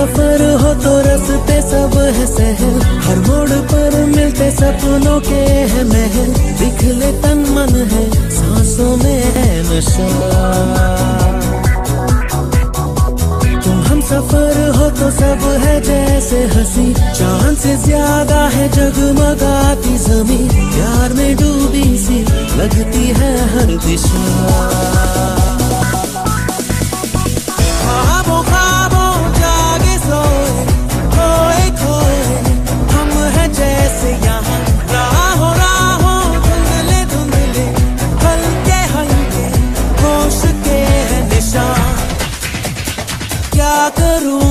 सफर हो तो रास्ते सब है सहल, हर मोड़ पर मिलते सपनों के है महल। दिखले तन मन है सांसों में है नशा। तुम हम सफर हो तो सब है जैसे हंसी, चांद से ज्यादा है जगमगाती ज़मीं। प्यार में डूबी सी लगती है हर दिशा। क्या करूं